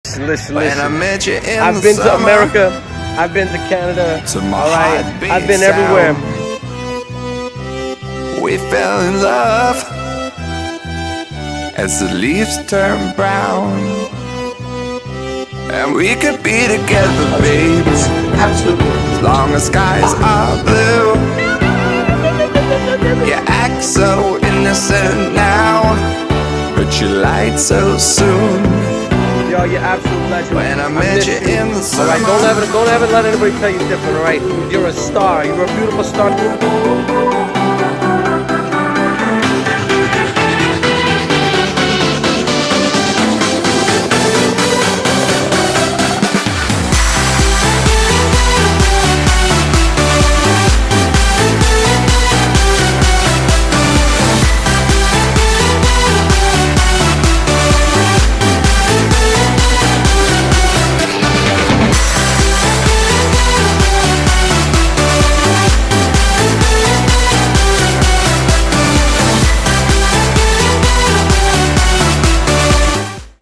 Listen. When I met you in I've been to America. I've been to Canada. Alright, I've been everywhere. We fell in love as the leaves turn brown, and we could be together, babes. Absolutely. As long as skies are blue. You act so innocent now, but you lied so soon. Yo, you're absolute legend. When I met you in the summer. Alright, don't ever let anybody tell you different, alright? You're a star. You're a beautiful star.